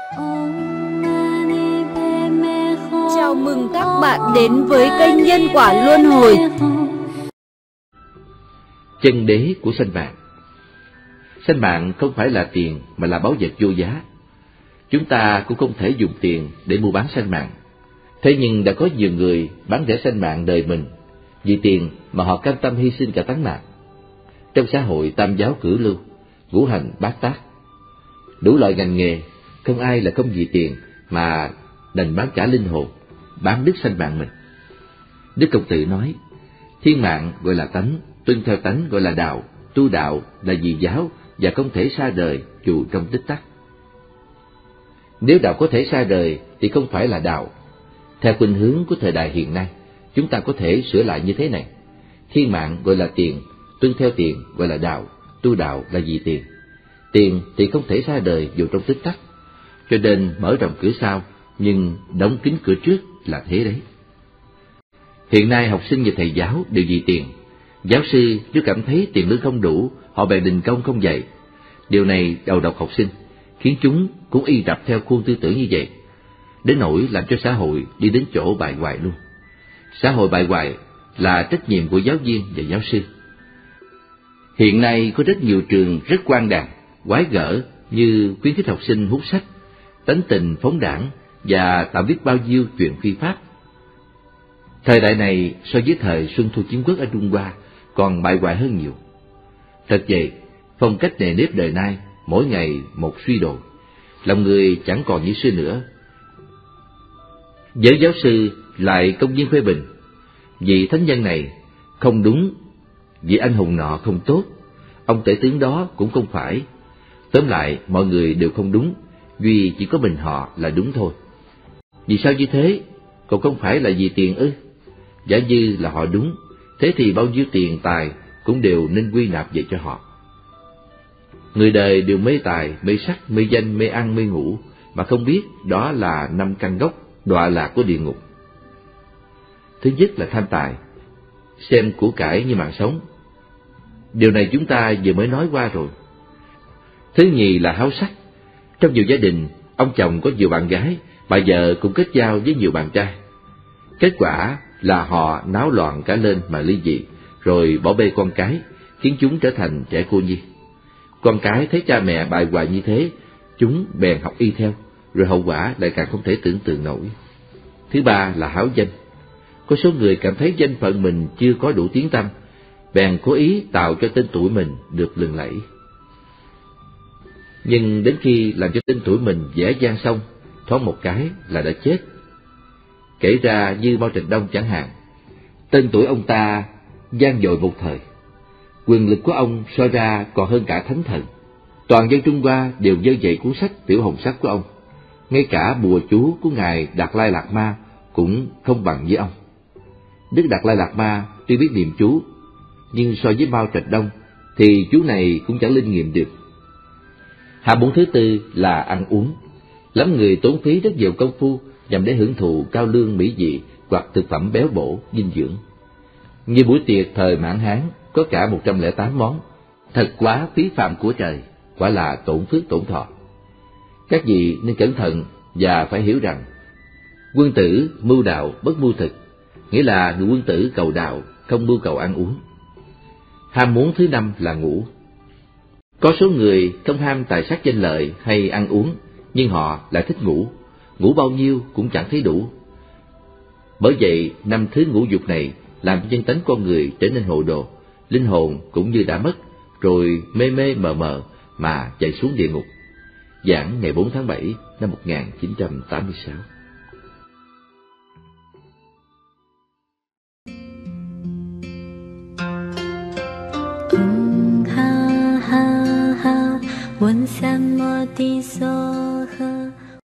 Chào mừng các bạn đến với kênh Nhân Quả Luân Hồi. Chân đế của sanh mạng. Sanh mạng không phải là tiền mà là báu vật vô giá. Chúng ta cũng không thể dùng tiền để mua bán sanh mạng. Thế nhưng đã có nhiều người bán rẻ sanh mạng đời mình vì tiền mà họ cam tâm hy sinh cả tánh mạng. Trong xã hội tam giáo cửu lưu, ngũ hành bát tác, đủ loại ngành nghề, không ai là không vì tiền mà đành bán cả linh hồn, bán đứt sanh mạng mình. Đức Công Tử nói, thiên mạng gọi là tánh, tuân theo tánh gọi là đạo, tu đạo là vì giáo và không thể xa đời dù trong tích tắc. Nếu đạo có thể xa đời thì không phải là đạo. Theo khuynh hướng của thời đại hiện nay, chúng ta có thể sửa lại như thế này: thiên mạng gọi là tiền, tuân theo tiền gọi là đạo, tu đạo là vì tiền. Tiền thì không thể xa đời dù trong tích tắc, cho nên mở rộng cửa sau nhưng đóng kín cửa trước là thế đấy. Hiện nay học sinh và thầy giáo đều vì tiền. Giáo sư nếu cảm thấy tiền lương không đủ, họ bèn đình công không dạy. Điều này đầu độc học sinh, khiến chúng cũng y rập theo khuôn tư tưởng như vậy, đến nỗi làm cho xã hội đi đến chỗ bại hoại luôn. Xã hội bại hoại là trách nhiệm của giáo viên và giáo sư. Hiện nay có rất nhiều trường rất quang đàng, quái gở như khuyến khích học sinh hút sách, tánh tình phóng đãng và tạo biết bao nhiêu chuyện phi pháp. Thời đại này so với thời Xuân Thu Chiến Quốc ở Trung Hoa còn bại hoại hơn nhiều. Thật vậy, phong cách nề nếp đời nay mỗi ngày một suy đồi, lòng người chẳng còn như xưa nữa. Giới giáo sư lại công nhiên phê bình, vị thánh nhân này không đúng, vị anh hùng nọ không tốt, ông tể tướng đó cũng không phải. Tóm lại mọi người đều không đúng, duy chỉ có mình họ là đúng thôi. Vì sao như thế? Còn không phải là vì tiền ư? Giả như là họ đúng, thế thì bao nhiêu tiền tài cũng đều nên quy nạp về cho họ. Người đời đều mê tài, mê sắc, mê danh, mê ăn, mê ngủ, mà không biết đó là 5 căn gốc đọa lạc của địa ngục. Thứ nhất là tham tài, xem của cải như mạng sống. Điều này chúng ta vừa mới nói qua rồi. Thứ nhì là háo sắc. Trong nhiều gia đình, ông chồng có nhiều bạn gái, bà vợ cũng kết giao với nhiều bạn trai. Kết quả là họ náo loạn cả lên mà ly dị, rồi bỏ bê con cái, khiến chúng trở thành trẻ cô nhi. Con cái thấy cha mẹ bại hoại như thế, chúng bèn học y theo, rồi hậu quả lại càng không thể tưởng tượng nổi. Thứ ba là háo danh. Có số người cảm thấy danh phận mình chưa có đủ tiếng tăm, bèn cố ý tạo cho tên tuổi mình được lừng lẫy. Nhưng đến khi làm cho tên tuổi mình dễ dàng xong, thoáng một cái là đã chết. Kể ra như Mao Trạch Đông chẳng hạn, tên tuổi ông ta vang dội một thời, quyền lực của ông so ra còn hơn cả thánh thần. Toàn dân Trung Hoa đều dơ dậy cuốn sách Tiểu Hồng Sắc của ông, ngay cả bùa chú của ngài Đạt Lai Lạt Ma cũng không bằng với ông. Đức Đạt Lai Lạt Ma tuy biết niệm chú, nhưng so với Mao Trạch Đông thì chú này cũng chẳng linh nghiệm được. Hạng môn thứ tư là ăn uống. Lắm người tốn phí rất nhiều công phu nhằm để hưởng thụ cao lương mỹ vị hoặc thực phẩm béo bổ, dinh dưỡng. Như buổi tiệc thời Mãn Hán có cả 108 món, thật quá phí phạm của trời, quả là tổn phước tổn thọ. Các vị nên cẩn thận và phải hiểu rằng, quân tử mưu đạo bất mưu thực, nghĩa là người quân tử cầu đạo, không mưu cầu ăn uống. Ham muốn thứ năm là ngủ. Có số người không ham tài sắc danh lợi hay ăn uống, nhưng họ lại thích ngủ, ngủ bao nhiêu cũng chẳng thấy đủ. Bởi vậy, 5 thứ ngũ dục này làm cho nhân tánh con người trở nên hồ đồ, linh hồn cũng như đã mất, rồi mê mê mờ mờ mà chạy xuống địa ngục. Giảng ngày 4 tháng 7 năm 1986. ha ha ha, 问什么的说？